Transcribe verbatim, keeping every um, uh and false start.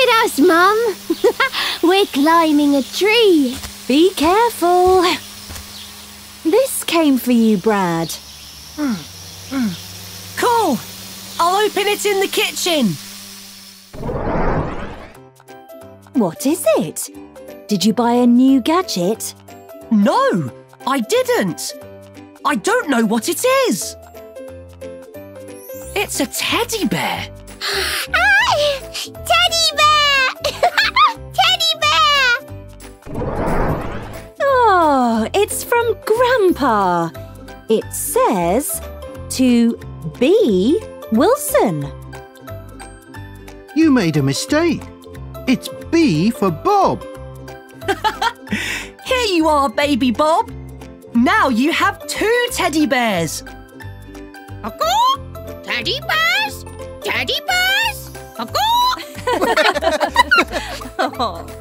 at us, Mum. We're climbing a tree. Be careful. This came for you, Brad. Mm. Mm. Cool. I'll open it in the kitchen. What is it? Did you buy a new gadget? No, I didn't. I don't know what it is. It's a teddy bear. Ah! Teddy bear! Teddy bear! Oh, it's from Grandpa. It says to B. Wilson. You made a mistake. It's B for Bob. Here you are, baby Bob. Now you have two teddy bears. Teddy bears! Teddy bears! Oh.